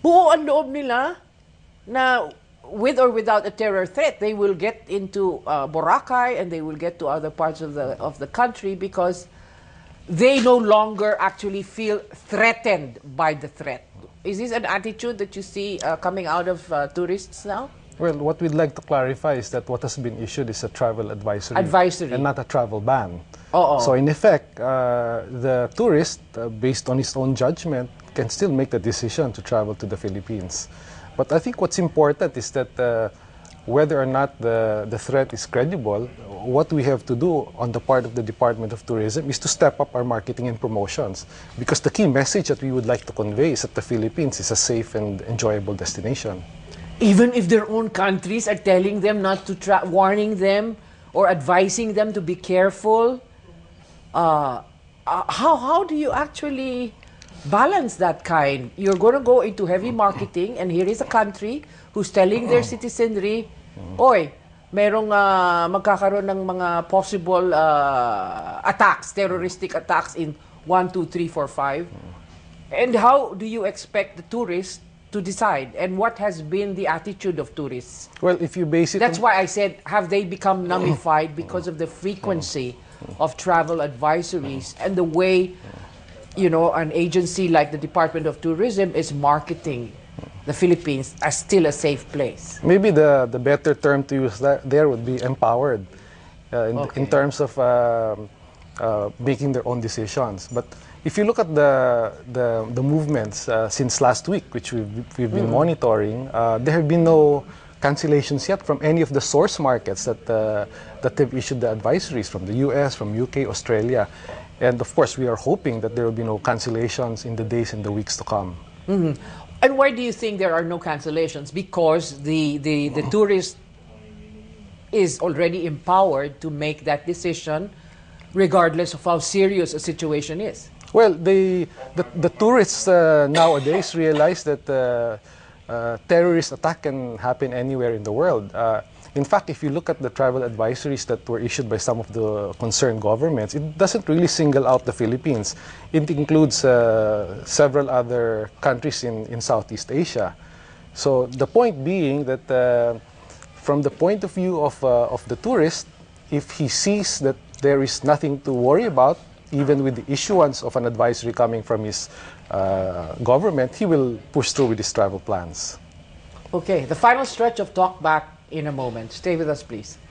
buo ang loob nila na with or without a terror threat, they will get into Boracay and they will get to other parts of the country because they no longer actually feel threatened by the threat. Is this an attitude that you see coming out of tourists now? Well, what we'd like to clarify is that what has been issued is a travel advisory. And not a travel ban. So in effect, the tourist, based on his own judgment, can still make the decision to travel to the Philippines. But I think what's important is that whether or not the threat is credible, what we have to do on the part of the Department of Tourism is to step up our marketing and promotions. Because the key message that we would like to convey is that the Philippines is a safe and enjoyable destination. Even if their own countries are telling them not to warning them or advising them to be careful, how do you actually balance that kind? You're going to go into heavy marketing, and here is a country who's telling their citizenry, oy, merong magkakaroon ng mga possible attacks, terroristic attacks in 1, 2, 3, 4, 5. And how do you expect the tourists to decide? And what has been the attitude of tourists? Well, if you base it... That's why I said, have they become nullified because of the frequency of travel advisories and the way, you know, an agency like the Department of Tourism is marketing the Philippines as still a safe place? Maybe the better term to use there would be empowered in terms of making their own decisions. But if you look at the movements since last week, which we've been monitoring, there have been no cancellations yet from any of the source markets that have issued the advisories, from the US, from UK, Australia. And of course, we are hoping that there will be no cancellations in the days and the weeks to come. And why do you think there are no cancellations? Because the tourist is already empowered to make that decision regardless of how serious a situation is. Well, the tourists nowadays realize that terrorist attack can happen anywhere in the world. In fact, if you look at the travel advisories that were issued by some of the concerned governments, it doesn't really single out the Philippines. It includes several other countries in Southeast Asia. So the point being that from the point of view of the tourist, if he sees that there is nothing to worry about, even with the issuance of an advisory coming from his government, he will push through with his travel plans. Okay, the final stretch of Talkback in a moment. Stay with us, please.